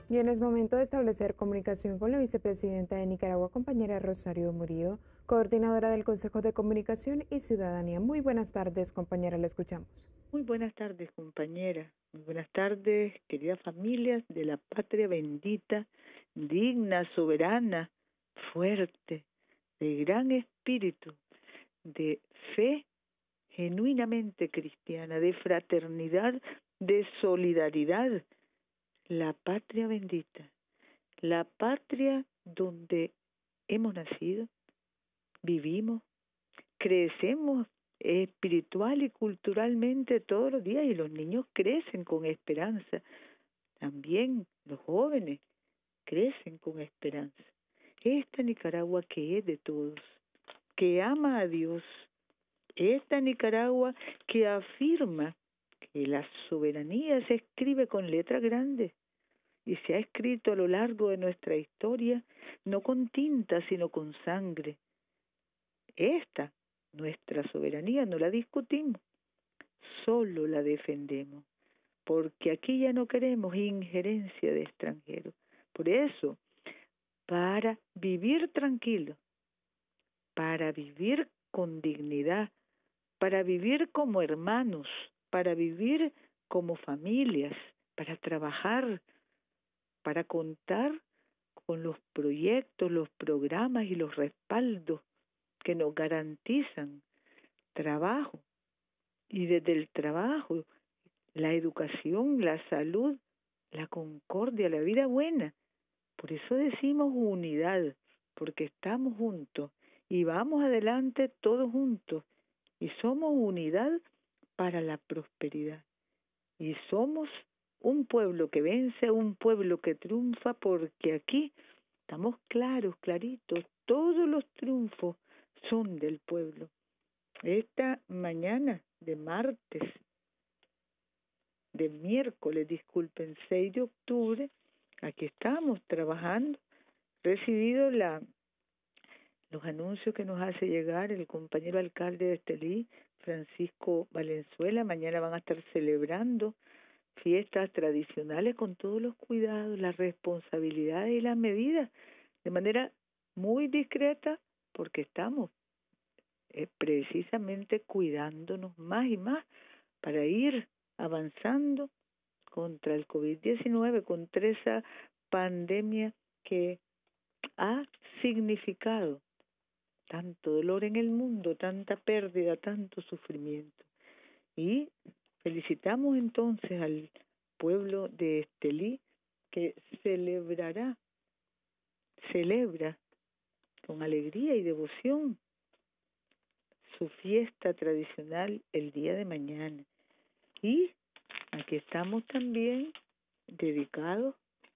Bien, es momento de establecer comunicación con la vicepresidenta de Nicaragua, compañera Rosario Murillo, coordinadora del Consejo de Comunicación y Ciudadanía. Muy buenas tardes, compañera, la escuchamos. Muy buenas tardes, compañera. Muy buenas tardes, queridas familias de la patria bendita, digna, soberana, fuerte, de gran espíritu, de fe genuinamente cristiana, de fraternidad, de solidaridad. La patria bendita, la patria donde hemos nacido, vivimos, crecemos espiritual y culturalmente todos los días y los niños crecen con esperanza. También los jóvenes crecen con esperanza. Esta Nicaragua que es de todos, que ama a Dios, esta Nicaragua que afirma que la soberanía se escribe con letras grandes y se ha escrito a lo largo de nuestra historia, no con tinta, sino con sangre. Esta, nuestra soberanía, no la discutimos, solo la defendemos, porque aquí ya no queremos injerencia de extranjeros. Por eso, para vivir tranquilo, para vivir con dignidad, para vivir como hermanos, para vivir como familias, para trabajar, para contar con los proyectos, los programas y los respaldos que nos garantizan trabajo, y desde el trabajo, la educación, la salud, la concordia, la vida buena. Por eso decimos unidad, porque estamos juntos y vamos adelante todos juntos y somos unidad para la prosperidad. Y somos un pueblo que vence, un pueblo que triunfa, porque aquí estamos claros, claritos, todos los triunfos son del pueblo. Esta mañana de martes, de miércoles, disculpen, 6 de octubre, aquí estamos trabajando, recibido los anuncios que nos hace llegar el compañero alcalde de Estelí, Francisco Valenzuela. Mañana van a estar celebrando fiestas tradicionales con todos los cuidados, las responsabilidades y las medidas, de manera muy discreta, porque estamos precisamente cuidándonos más y más para ir avanzando contra el COVID-19, contra esa pandemia que ha significado tanto dolor en el mundo, tanta pérdida, tanto sufrimiento. Y felicitamos entonces al pueblo de Estelí, que celebra con alegría y devoción su fiesta tradicional el día de mañana. Y aquí estamos también dedicados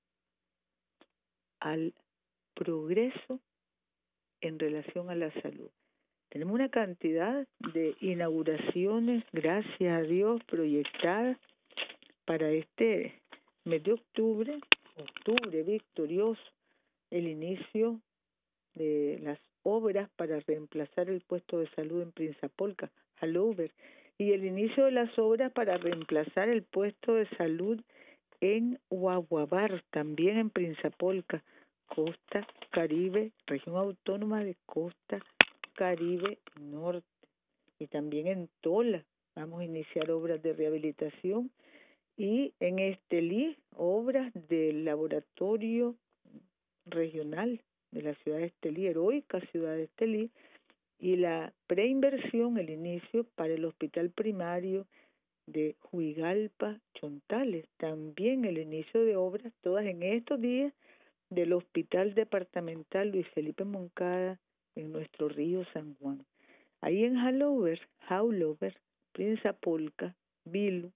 al progreso en relación a la salud. Tenemos una cantidad de inauguraciones, gracias a Dios, proyectadas para este mes de octubre victorioso, el inicio de las obras para reemplazar el puesto de salud en Prinzapolca, Halover, y el inicio de las obras para reemplazar el puesto de salud en Guaguabar, también en Prinzapolca, Costa Caribe, región autónoma de Costa Caribe Norte, y también en Tola vamos a iniciar obras de rehabilitación, y en Estelí obras del laboratorio regional de la ciudad de Estelí, heroica ciudad de Estelí, y la preinversión, el inicio para el hospital primario de Huigalpa, Chontales, también el inicio de obras, todas en estos días, del hospital departamental Luis Felipe Moncada en nuestro río San Juan. Ahí en Haulover, Prinzapolca, Vilu,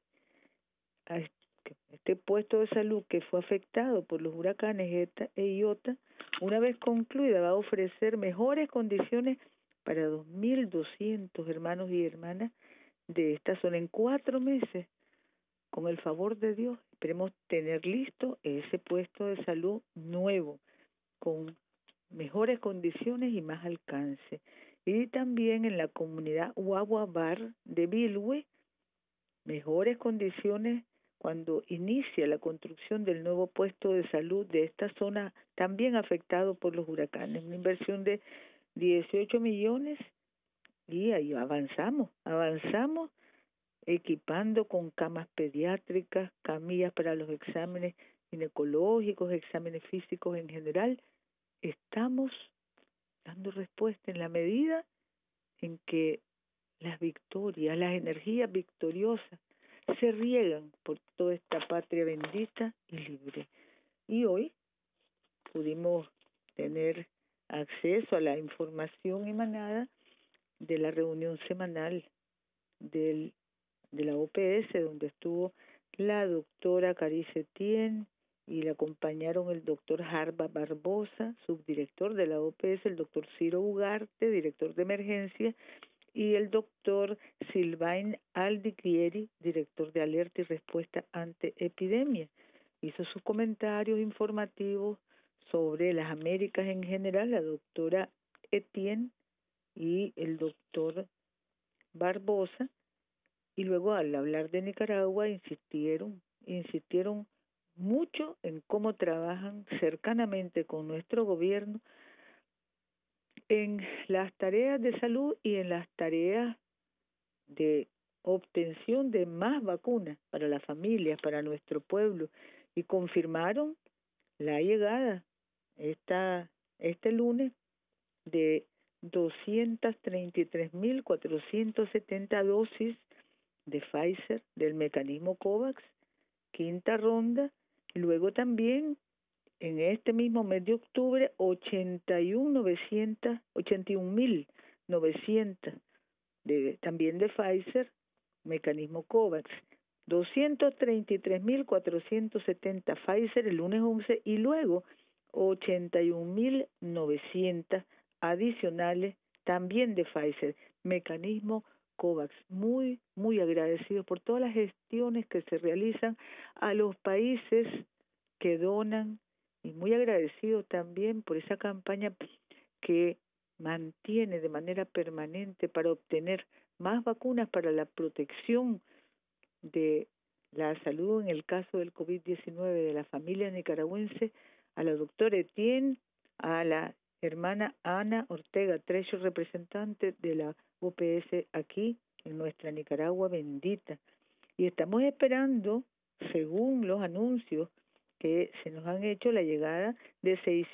este puesto de salud que fue afectado por los huracanes Eta e Iota, una vez concluida, va a ofrecer mejores condiciones para 2.200 hermanos y hermanas de esta zona. En 4 meses, con el favor de Dios, esperemos tener listo ese puesto de salud nuevo, con mejores condiciones y más alcance. Y también en la comunidad Guaguabar de Bilwe, mejores condiciones cuando inicia la construcción del nuevo puesto de salud de esta zona también afectado por los huracanes, una inversión de 18 millones y ahí avanzamos equipando con camas pediátricas, camillas para los exámenes ginecológicos, exámenes físicos en general. Estamos dando respuesta en la medida en que las victorias, las energías victoriosas se riegan por toda esta patria bendita y libre. Y hoy pudimos tener acceso a la información emanada de la reunión semanal de la OPS, donde estuvo la doctora Carice Etienne y le acompañaron el doctor Harba Barbosa, subdirector de la OPS, el doctor Ciro Ugarte, director de emergencia, y el doctor Sylvain Aldiquieri, director de alerta y respuesta ante epidemia. Hizo sus comentarios informativos sobre las Américas en general, la doctora Etienne y el doctor Barbosa, y luego al hablar de Nicaragua insistieron mucho en cómo trabajan cercanamente con nuestro gobierno en las tareas de salud y en las tareas de obtención de más vacunas para las familias, para nuestro pueblo, y confirmaron la llegada este lunes de 233.470 dosis de Pfizer del mecanismo COVAX, quinta ronda. Luego también en este mismo mes de octubre 81.900 también de Pfizer, mecanismo COVAX, 233.470 Pfizer el lunes 11 y luego 81.900 adicionales también de Pfizer, mecanismo COVAX. Muy, muy agradecidos por todas las gestiones que se realizan a los países que donan y muy agradecidos también por esa campaña que mantiene de manera permanente para obtener más vacunas para la protección de la salud en el caso del COVID-19 de la familia nicaragüense, a la doctora Etienne, a la hermana Ana Ortega Trecho, representante de la OPS aquí en nuestra Nicaragua bendita. Y estamos esperando, según los anuncios que se nos han hecho, la llegada de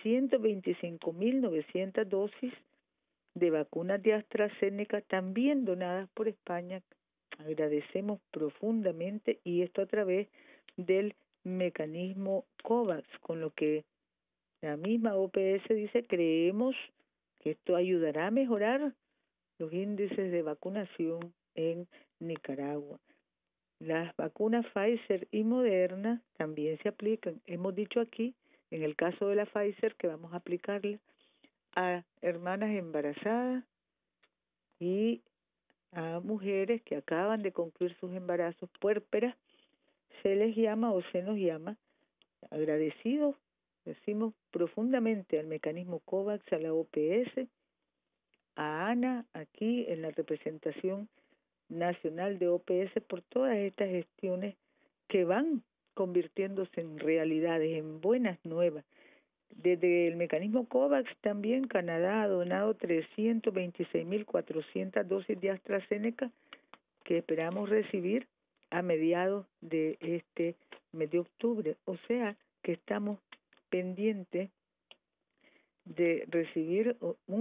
625.900 dosis de vacunas de AstraZeneca, también donadas por España. Agradecemos profundamente, y esto a través del mecanismo COVAX, con lo que la misma OPS dice, creemos que esto ayudará a mejorar los índices de vacunación en Nicaragua. Las vacunas Pfizer y Moderna también se aplican. Hemos dicho aquí, en el caso de la Pfizer, que vamos a aplicarla a hermanas embarazadas y a mujeres que acaban de concluir sus embarazos puérperas. Se les llama o se nos llama agradecidos, decimos profundamente al mecanismo COVAX, a la OPS, a Ana aquí en la representación nacional de OPS por todas estas gestiones que van convirtiéndose en realidades, en buenas nuevas. Desde el mecanismo COVAX también Canadá ha donado 326.400 dosis de AstraZeneca que esperamos recibir a mediados de este mes de octubre. O sea que estamos pendientes de recibir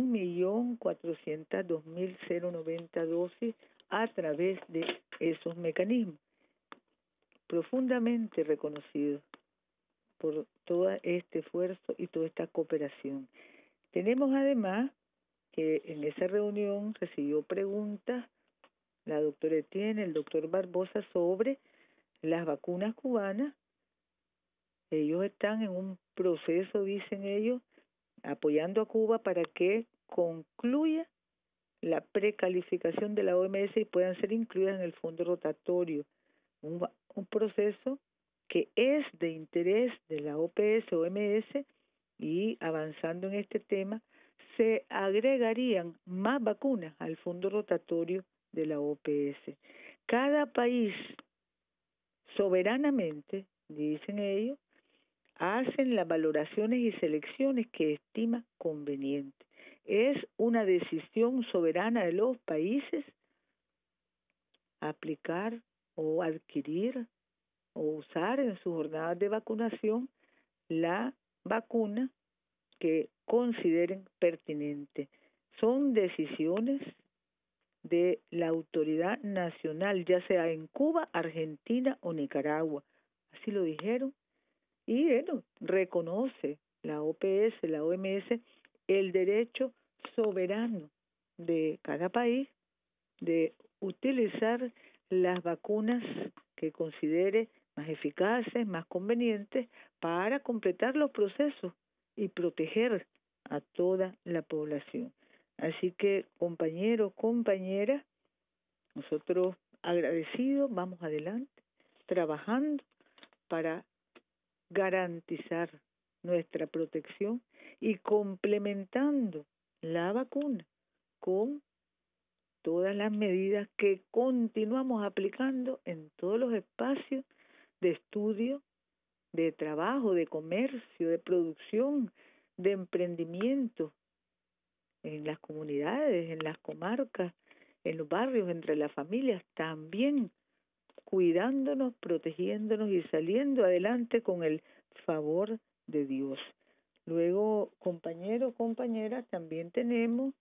1.402.090 dosis a través de esos mecanismos. Profundamente reconocidos por todo este esfuerzo y toda esta cooperación. Tenemos además que en esa reunión recibió preguntas la doctora Etienne, el doctor Barbosa sobre las vacunas cubanas. Ellos están en un proceso, dicen ellos, apoyando a Cuba para que concluya la precalificación de la OMS y puedan ser incluidas en el fondo rotatorio. Un proceso que es de interés de la OPS, OMS, y avanzando en este tema, se agregarían más vacunas al fondo rotatorio de la OPS. Cada país soberanamente, dicen ellos, hacen las valoraciones y selecciones que estima conveniente. Es una decisión soberana de los países aplicar o adquirir o usar en sus jornadas de vacunación la vacuna que consideren pertinente. Son decisiones de la autoridad nacional, ya sea en Cuba, Argentina o Nicaragua. Así lo dijeron. Y bueno, reconoce la OPS, la OMS, el derecho soberano de cada país de utilizar las vacunas que considere más eficaces, más convenientes para completar los procesos y proteger a toda la población. Así que, compañeros, compañeras, nosotros agradecidos, vamos adelante, trabajando para garantizar nuestra protección y complementando la vacuna con todas las medidas que continuamos aplicando en todos los espacios de estudio, de trabajo, de comercio, de producción, de emprendimiento, en las comunidades, en las comarcas, en los barrios, entre las familias, también cuidándonos, protegiéndonos y saliendo adelante con el favor de Dios. Luego, compañeros, compañeras, también tenemos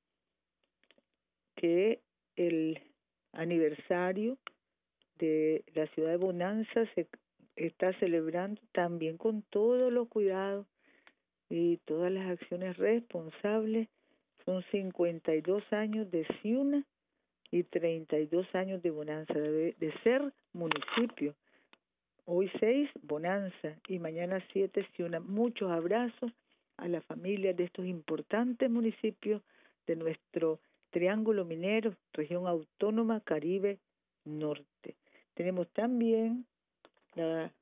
que el aniversario de la ciudad de Bonanza se está celebrando también con todos los cuidados y todas las acciones responsables. Son 52 años de Ciuna y 32 años de Bonanza, de ser municipio. Hoy 6, Bonanza, y mañana 7, Ciuna. Muchos abrazos a las familias de estos importantes municipios de nuestro Triángulo Minero, región autónoma Caribe Norte. Tenemos también la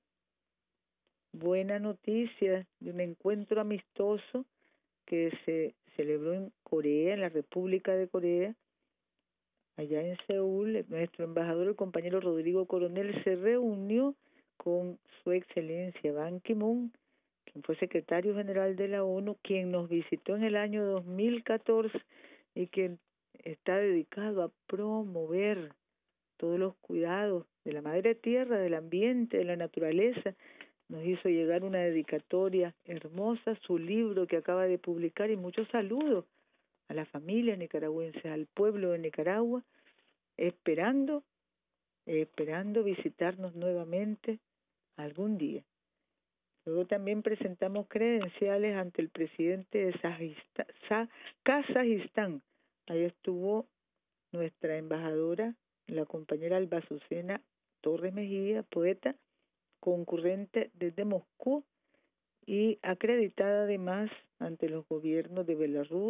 buena noticia de un encuentro amistoso que se celebró en Corea, en la República de Corea, allá en Seúl. Nuestro embajador, el compañero Rodrigo Coronel, se reunió con su excelencia Ban Ki-moon, quien fue secretario general de la ONU, quien nos visitó en el año 2014 y quien está dedicado a promover todos los cuidados de la madre tierra, del ambiente, de la naturaleza. Nos hizo llegar una dedicatoria hermosa, su libro que acaba de publicar, y muchos saludos a la familia nicaragüense, al pueblo de Nicaragua, esperando visitarnos nuevamente algún día. Luego también presentamos credenciales ante el presidente de Kazajistán. Ahí estuvo nuestra embajadora, la compañera Albazucena Torres Mejía, poeta, concurrente desde Moscú y acreditada además ante los gobiernos de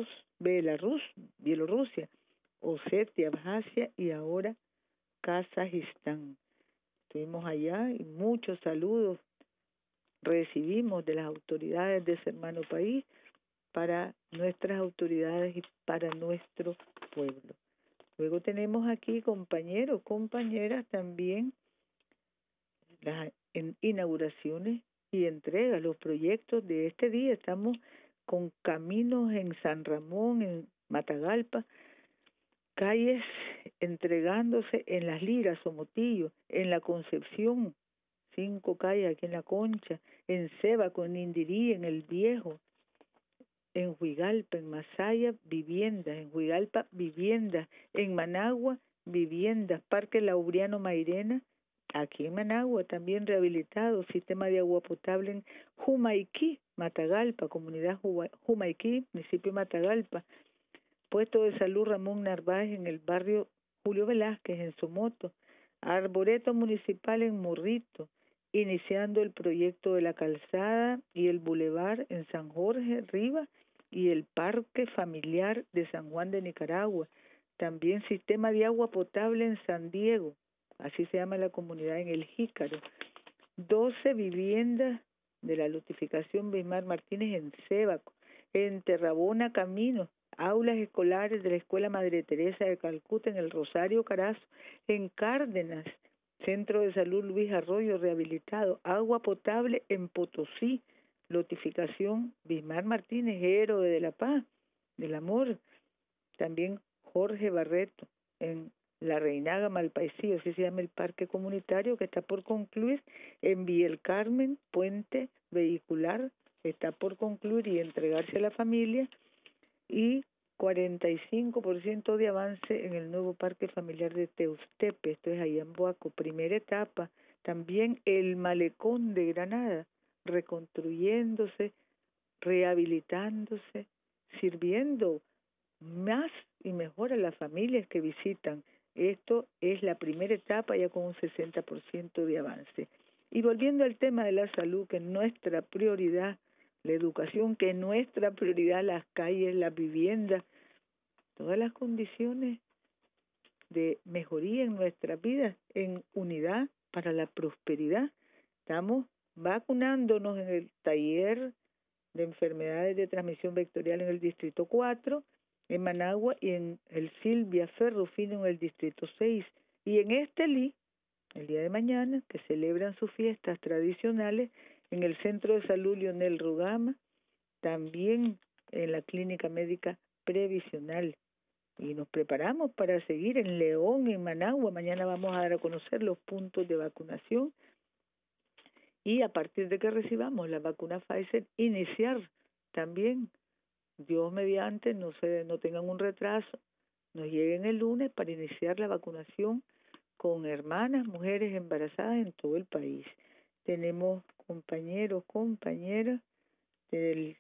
Bielorrusia, Osetia, Abjasia y ahora Kazajistán. Estuvimos allá y muchos saludos recibimos de las autoridades de ese hermano país para nuestras autoridades y para nuestro pueblo. Luego tenemos aquí, compañeros, compañeras, también las inauguraciones y entregas, los proyectos de este día. Estamos con caminos en San Ramón, en Matagalpa, calles entregándose en Las Liras, Somotillo, en La Concepción, 5 calles aquí en La Concha, en Sébaco, en Indirí, en El Viejo, en Huigalpa, en Masaya, viviendas, en Huigalpa, viviendas, en Managua, viviendas, Parque Laureano Mairena, aquí en Managua también rehabilitado, sistema de agua potable en Humaiquí, Matagalpa, comunidad Humaiquí, municipio de Matagalpa, puesto de salud Ramón Narváez en el barrio Julio Velázquez, en Somoto, arboreto municipal en Morrito, iniciando el proyecto de la calzada y el bulevar en San Jorge, Rivas, y el parque familiar de San Juan de Nicaragua. También sistema de agua potable en San Diego, así se llama la comunidad, en El Jícaro. 12 viviendas de la lotificación Bismar Martínez en Sébaco, en Terrabona Camino, aulas escolares de la Escuela Madre Teresa de Calcuta, en el Rosario Carazo, en Cárdenas, Centro de Salud Luis Arroyo rehabilitado, agua potable en Potosí, lotificación Bismar Martínez, héroe de la paz, del amor, también Jorge Barreto en La Reinaga Malpaisillo, así se llama el parque comunitario que está por concluir, en Villa El Carmen, puente vehicular, está por concluir y entregarse a la familia, y 45% de avance en el nuevo parque familiar de Teustepe, esto es allá en Boaco, primera etapa. También el malecón de Granada, reconstruyéndose, rehabilitándose, sirviendo más y mejor a las familias que visitan. Esto es la primera etapa ya con un 60% de avance. Y volviendo al tema de la salud, que es nuestra prioridad, la educación, que es nuestra prioridad, las calles, las viviendas, todas las condiciones de mejoría en nuestra vida, en unidad para la prosperidad. Estamos vacunándonos en el taller de enfermedades de transmisión vectorial en el Distrito 4, en Managua, y en el Silvia Ferrufino en el Distrito 6. Y en Estelí, el día de mañana, que celebran sus fiestas tradicionales en el Centro de Salud Leonel Rugama, también en la Clínica Médica Previsional. Y nos preparamos para seguir en León, en Managua. Mañana vamos a dar a conocer los puntos de vacunación y a partir de que recibamos la vacuna Pfizer, iniciar también, Dios mediante, no tengan un retraso, nos lleguen el lunes para iniciar la vacunación con hermanas, mujeres embarazadas en todo el país. Tenemos compañeros, compañeras del,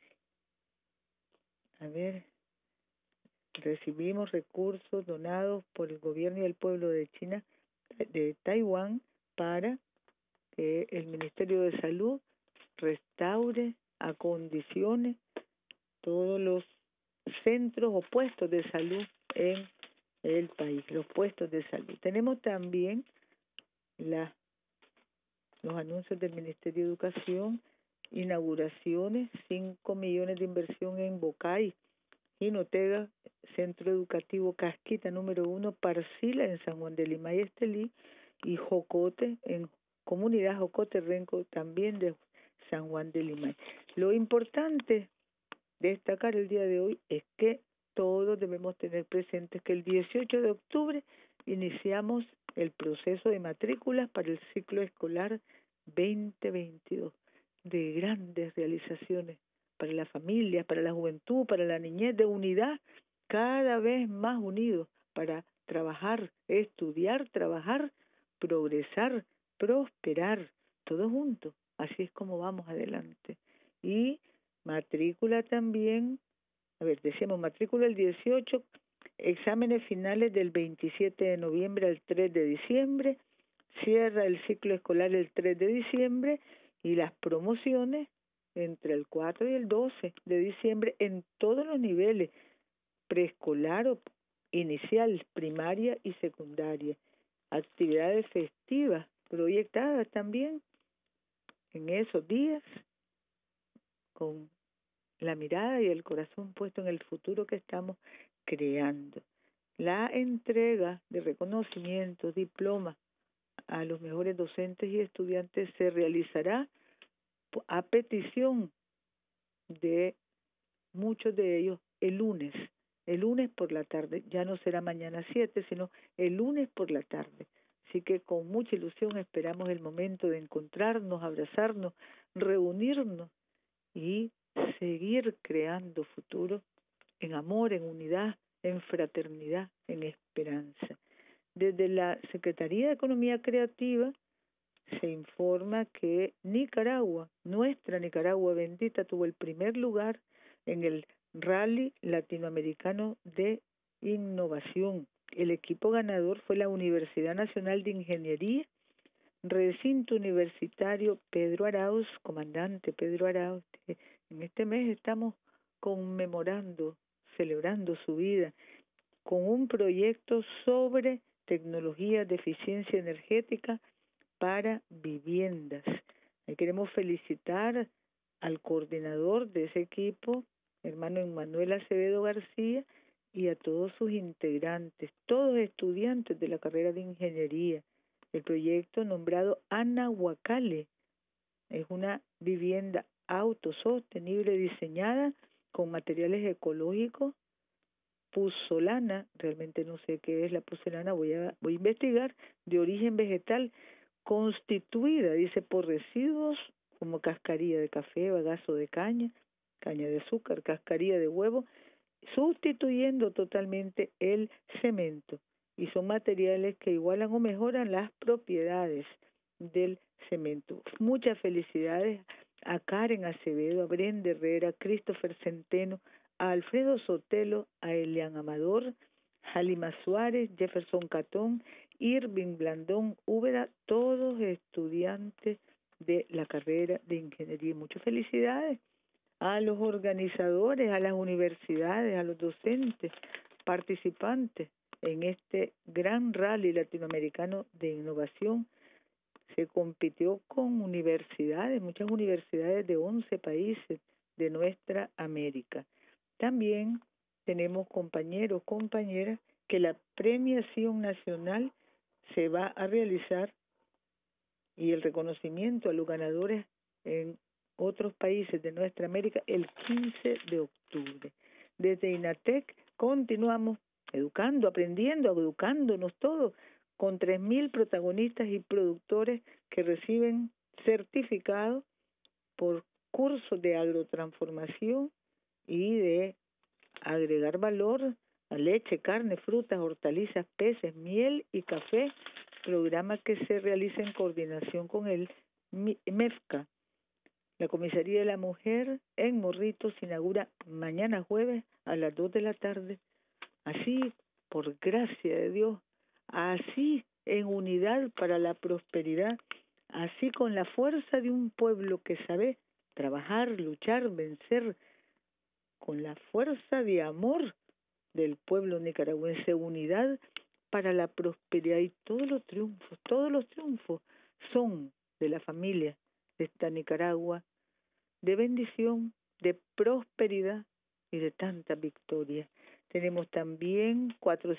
recibimos recursos donados por el gobierno y el pueblo de China, de Taiwán, para que el Ministerio de Salud restaure, acondicione todos los centros o puestos de salud en el país, los puestos de salud. Tenemos también los anuncios del Ministerio de Educación, inauguraciones, 5 millones de inversión en Bocay, Jinotega, Centro Educativo Casquita número 1, Parcila en San Juan de Lima y Estelí, y Jocote, en Comunidad Jocote Renco, también de San Juan de Lima. Lo importante destacar el día de hoy es que todos debemos tener presentes que el 18 de octubre iniciamos el proceso de matrículas para el ciclo escolar 2022, de grandes realizaciones para la familia, para la juventud, para la niñez, de unidad, cada vez más unidos para trabajar, estudiar, trabajar, progresar, prosperar, todos juntos. Así es como vamos adelante. Y matrícula también, decíamos matrícula el 18, exámenes finales del 27 de noviembre al 3 de diciembre, cierra el ciclo escolar el 3 de diciembre y las promociones entre el 4 y el 12 de diciembre en todos los niveles, preescolar o inicial, primaria y secundaria. Actividades festivas proyectadas también en esos días, con la mirada y el corazón puesto en el futuro que estamos creando. La entrega de reconocimientos, diplomas a los mejores docentes y estudiantes se realizará a petición de muchos de ellos el lunes por la tarde. Ya no será mañana 7, sino el lunes por la tarde. Así que con mucha ilusión esperamos el momento de encontrarnos, abrazarnos, reunirnos y seguir creando futuro en amor, en unidad, en fraternidad, en esperanza. Desde la Secretaría de Economía Creativa se informa que Nicaragua, nuestra Nicaragua bendita, tuvo el primer lugar en el Rally Latinoamericano de Innovación. El equipo ganador fue la Universidad Nacional de Ingeniería, Recinto Universitario Pedro Arauz, comandante Pedro Arauz. En este mes estamos conmemorando, celebrando su vida, con un proyecto sobre tecnología de eficiencia energética para viviendas. Queremos felicitar al coordinador de ese equipo, hermano Emmanuel Acevedo García, y a todos sus integrantes, todos estudiantes de la carrera de ingeniería, El proyecto nombrado Anahuacale es una vivienda autosostenible diseñada con materiales ecológicos, puzzolana, realmente no sé qué es la puzzolana, voy a investigar, de origen vegetal, constituida, dice, por residuos como cascarilla de café, bagazo de caña, caña de azúcar, cascarilla de huevo, sustituyendo totalmente el cemento. Y son materiales que igualan o mejoran las propiedades del cemento. Muchas felicidades a Karen Acevedo, a Brenda Herrera, a Christopher Centeno, a Alfredo Sotelo, a Elian Amador, Halima Suárez, Jefferson Catón, Irving Blandón Úbeda, todos estudiantes de la carrera de ingeniería. Muchas felicidades a los organizadores, a las universidades, a los docentes, participantes en este gran rally latinoamericano de innovación. Se compitió con universidades, muchas universidades de 11 países de nuestra América. También tenemos compañeros, compañeras, que la premiación nacional se va a realizar y el reconocimiento a los ganadores en otros países de nuestra América el 15 de octubre. Desde INATEC continuamos educando, aprendiendo, educándonos todos, con 3.000 protagonistas y productores que reciben certificados por cursos de agrotransformación y de agregar valor a leche, carne, frutas, hortalizas, peces, miel y café, programa que se realiza en coordinación con el MEFCA. La Comisaría de la Mujer en Morritos se inaugura mañana jueves a las 2 de la tarde. Así, por gracia de Dios, así en unidad para la prosperidad, así con la fuerza de un pueblo que sabe trabajar, luchar, vencer, con la fuerza de amor del pueblo nicaragüense, unidad para la prosperidad, y todos los triunfos son de la familia de esta Nicaragua, de bendición, de prosperidad y de tanta victoria. Tenemos también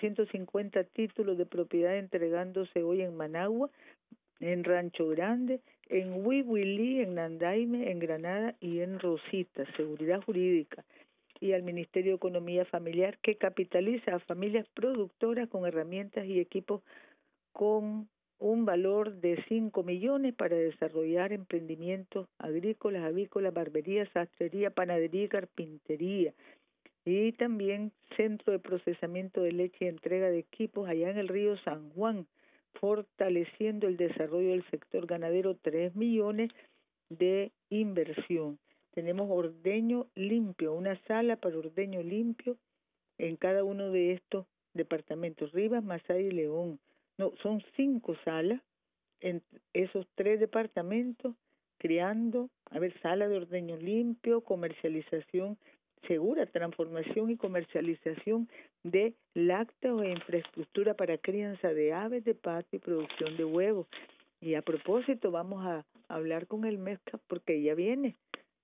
450 títulos de propiedad entregándose hoy en Managua, en Rancho Grande, en Huihuilí, en Nandaime, en Granada y en Rosita, seguridad jurídica, y al Ministerio de Economía Familiar, que capitaliza a familias productoras con herramientas y equipos con un valor de 5 millones para desarrollar emprendimientos agrícolas, avícolas, barbería, sastrería, panadería y carpintería. Y también centro de procesamiento de leche y entrega de equipos allá en el río San Juan, fortaleciendo el desarrollo del sector ganadero, 3 millones de inversión. Tenemos ordeño limpio, una sala para ordeño limpio en cada uno de estos departamentos, Rivas, Masaya y León. No, son 5 salas en esos 3 departamentos, criando, sala de ordeño limpio, comercialización segura, transformación y comercialización de lácteos e infraestructura para crianza de aves de pato y producción de huevos. Y a propósito, vamos a hablar con el MEFCA porque ya viene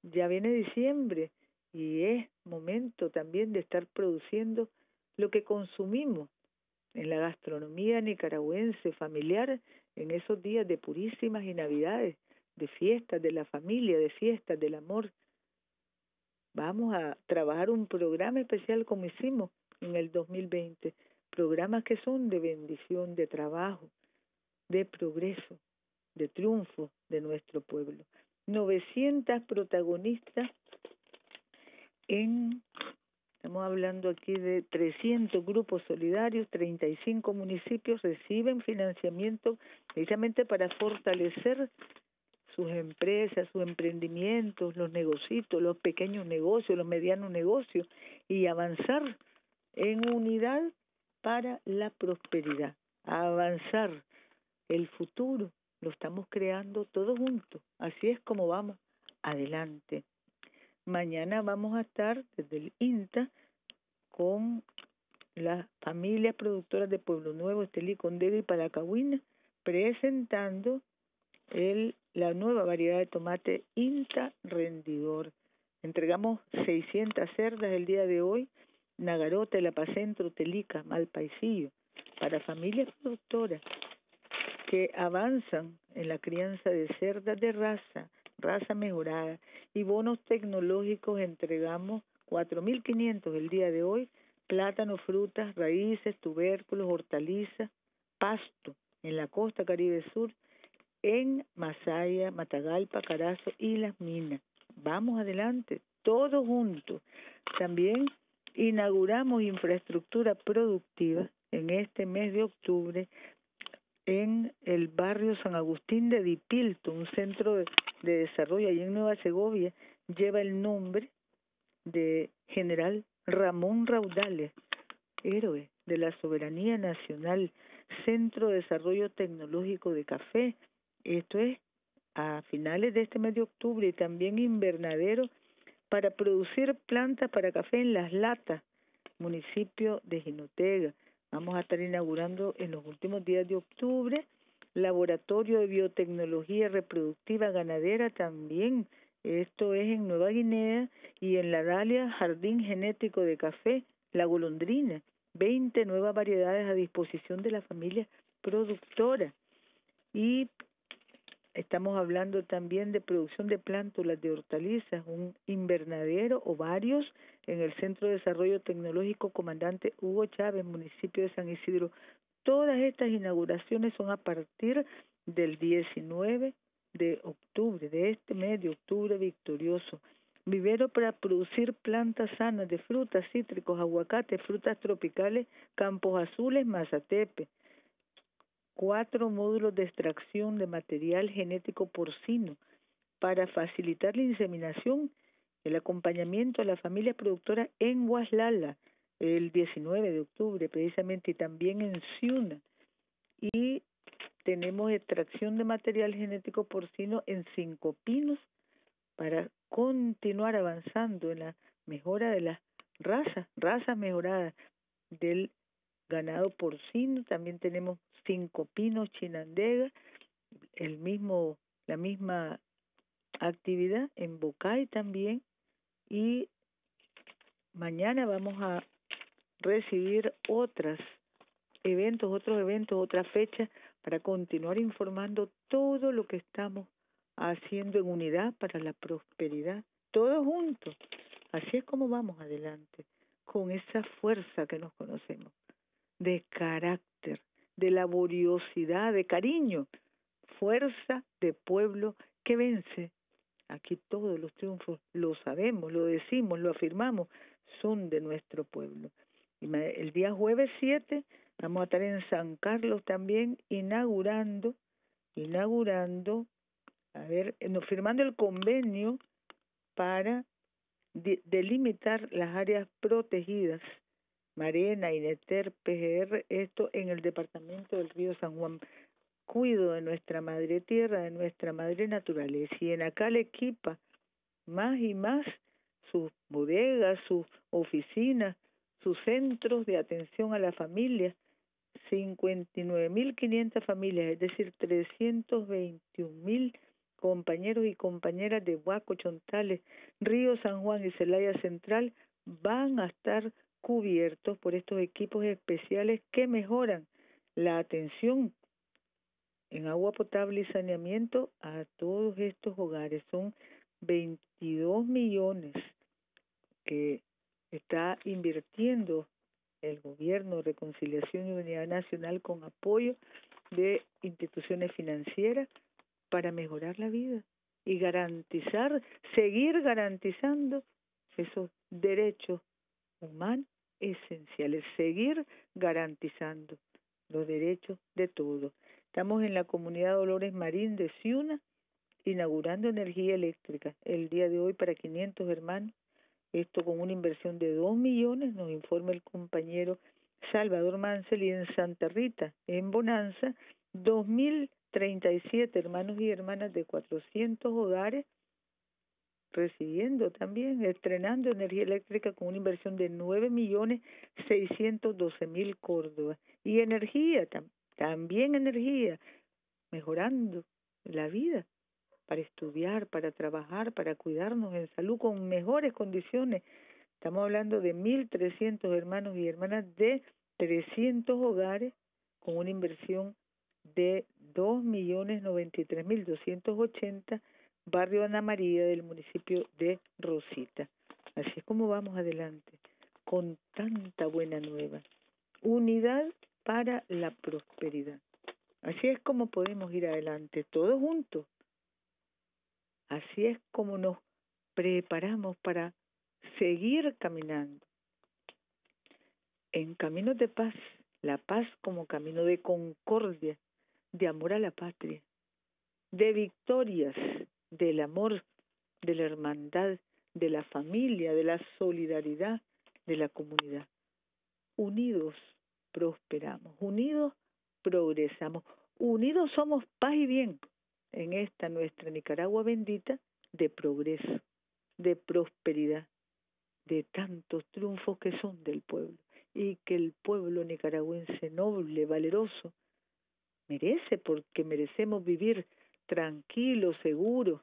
diciembre y es momento también de estar produciendo lo que consumimos en la gastronomía nicaragüense familiar en esos días de purísimas y navidades, de fiestas de la familia, de fiestas del amor. Vamos a trabajar un programa especial como hicimos en el 2020, programas que son de bendición, de trabajo, de progreso, de triunfo de nuestro pueblo. 900 protagonistas estamos hablando aquí de 300 grupos solidarios, 35 municipios reciben financiamiento precisamente para fortalecer sus empresas, sus emprendimientos, los negocios, los pequeños negocios, los medianos negocios, y avanzar en unidad para la prosperidad, avanzar el futuro. Lo estamos creando todos juntos, así es como vamos adelante. Mañana vamos a estar desde el INTA con las familias productoras de Pueblo Nuevo, Estelí, Condado y Palacagüina, presentando la nueva variedad de tomate INTA Rendidor. Entregamos 600 cerdas el día de hoy, Nagarota, El Apacentro, Telica, Malpaisillo, para familias productoras. que avanzan en la crianza de cerdas de raza mejorada, y bonos tecnológicos. Entregamos 4.500 el día de hoy: plátanos, frutas, raíces, tubérculos, hortalizas, pasto en la costa Caribe Sur, en Masaya, Matagalpa, Carazo y Las Minas. Vamos adelante, todos juntos. También inauguramos infraestructura productiva en este mes de octubre en el barrio San Agustín de Dipilto, un centro de desarrollo allí en Nueva Segovia. Lleva el nombre de General Ramón Raudales, héroe de la soberanía nacional, Centro de Desarrollo Tecnológico de Café. Esto es a finales de este mes de octubre. Y también invernadero para producir plantas para café en Las Latas, municipio de Jinotega. Vamos a estar inaugurando en los últimos días de octubre laboratorio de biotecnología reproductiva ganadera también. Esto es en Nueva Guinea, y en La Dalia, jardín genético de café La Golondrina. 20 nuevas variedades a disposición de la familia productora. Y estamos hablando también de producción de plántulas de hortalizas, un invernadero o varios en el Centro de Desarrollo Tecnológico Comandante Hugo Chávez, municipio de San Isidro. Todas estas inauguraciones son a partir del 19 de octubre, de este mes de octubre victorioso. Vivero para producir plantas sanas de frutas, cítricos, aguacates, frutas tropicales, Campos Azules, Mazatepe. 4 módulos de extracción de material genético porcino para facilitar la inseminación, el acompañamiento a la familia productora en Huaslala, el 19 de octubre precisamente, y también en Ciuna. Y tenemos extracción de material genético porcino en Cinco Pinos para continuar avanzando en la mejora de las razas mejoradas del ganado porcino. También tenemos Cinco Pinos, Chinandega, la misma actividad en Bocay también. Y mañana vamos a recibir otros eventos, otras fechas, para continuar informando todo lo que estamos haciendo en unidad para la prosperidad, todos juntos. Así es como vamos adelante, con esa fuerza que nos conocemos, de carácter, de laboriosidad, de cariño, fuerza de pueblo que vence. Aquí todos los triunfos lo sabemos, lo decimos, lo afirmamos, son de nuestro pueblo. Y el día jueves 7 vamos a estar en San Carlos también inaugurando, firmando el convenio para delimitar las áreas protegidas, Marena, Ineter, PGR, esto en el departamento del Río San Juan. Cuido de nuestra madre tierra, de nuestra madre naturaleza, y en acá le equipa más y más sus bodegas, sus oficinas, sus centros de atención a la familia. 59.500 familias, es decir, 321.000 compañeros y compañeras de Huaco, Chontales, Río San Juan y Celaya Central van a estar cubiertos por estos equipos especiales que mejoran la atención en agua potable y saneamiento a todos estos hogares. Son 22 millones que está invirtiendo el Gobierno de Reconciliación y Unidad Nacional con apoyo de instituciones financieras para mejorar la vida y seguir garantizando esos derechos humanos esenciales, seguir garantizando los derechos de todos. Estamos en la comunidad Dolores Marín de Ciuna inaugurando energía eléctrica el día de hoy para 500 hermanos. Esto con una inversión de 2 millones, nos informa el compañero Salvador Mansell. Y en Santa Rita, en Bonanza, 2.037 hermanos y hermanas de 400 hogares recibiendo también, estrenando energía eléctrica con una inversión de 9.612.000 córdobas. Y energía, también energía, mejorando la vida para estudiar, para trabajar, para cuidarnos en salud con mejores condiciones. Estamos hablando de 1.300 hermanos y hermanas de 300 hogares con una inversión de 2.093.280, barrio Ana María del municipio de Rosita. Así es como vamos adelante, con tanta buena nueva. Unidad para la prosperidad. Así es como podemos ir adelante, todos juntos. Así es como nos preparamos para seguir caminando en caminos de paz, la paz como camino de concordia, de amor a la patria, de victorias, del amor, de la hermandad, de la familia, de la solidaridad, de la comunidad. Unidos prosperamos, unidos progresamos, unidos somos paz y bien en esta nuestra Nicaragua bendita de progreso, de prosperidad, de tantos triunfos que son del pueblo y que el pueblo nicaragüense noble, valeroso, merece, porque merecemos vivir tranquilos, seguros,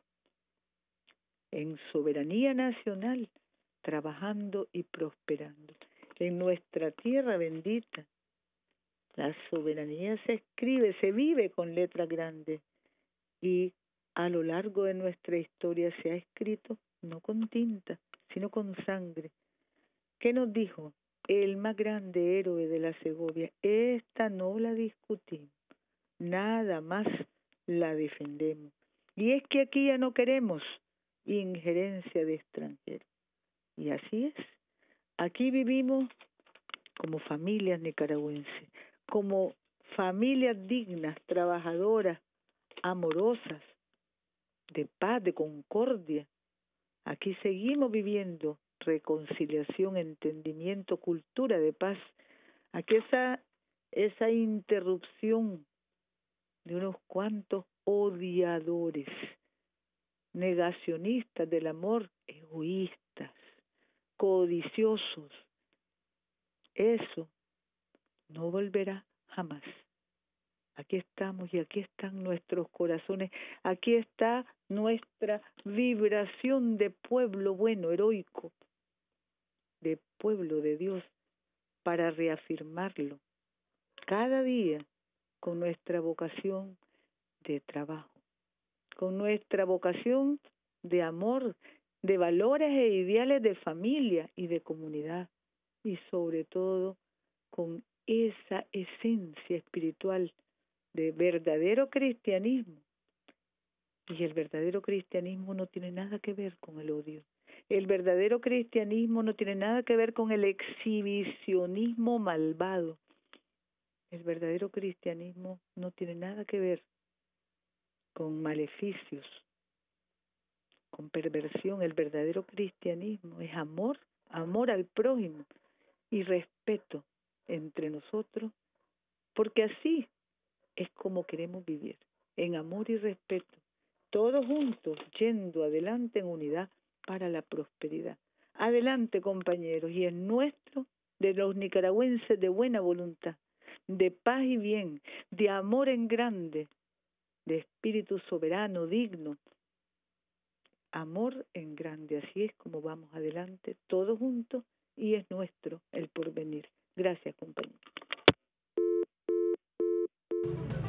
en soberanía nacional, trabajando y prosperando. En nuestra tierra bendita, la soberanía se escribe, se vive con letras grandes, y a lo largo de nuestra historia se ha escrito no con tinta, sino con sangre. ¿Qué nos dijo el más grande héroe de la Segovia? Esta no la discutimos, nada más la defendemos. Y es que aquí ya no queremos injerencia de extranjeros. Y así es. Aquí vivimos como familias nicaragüenses, como familias dignas, trabajadoras, amorosas, de paz, de concordia. Aquí seguimos viviendo reconciliación, entendimiento, cultura de paz. Aquí esa interrupción de unos cuantos odiadores, negacionistas del amor, egoístas, codiciosos. Eso no volverá jamás. Aquí estamos y aquí están nuestros corazones, aquí está nuestra vibración de pueblo bueno, heroico, de pueblo de Dios, para reafirmarlo cada día con nuestra vocación de trabajo, con nuestra vocación de amor, de valores e ideales de familia y de comunidad, y sobre todo con esa esencia espiritual de verdadero cristianismo. Y el verdadero cristianismo no tiene nada que ver con el odio. El verdadero cristianismo no tiene nada que ver con el exhibicionismo malvado. El verdadero cristianismo no tiene nada que ver con maleficios, con perversión. El verdadero cristianismo es amor, amor al prójimo y respeto entre nosotros, porque así es como queremos vivir, en amor y respeto, todos juntos, yendo adelante en unidad para la prosperidad. Adelante, compañeros, y es nuestro, de los nicaragüenses de buena voluntad, de paz y bien, de amor en grande, de espíritu soberano, digno, amor en grande. Así es como vamos adelante, todos juntos, y es nuestro el porvenir. Gracias, compañeros.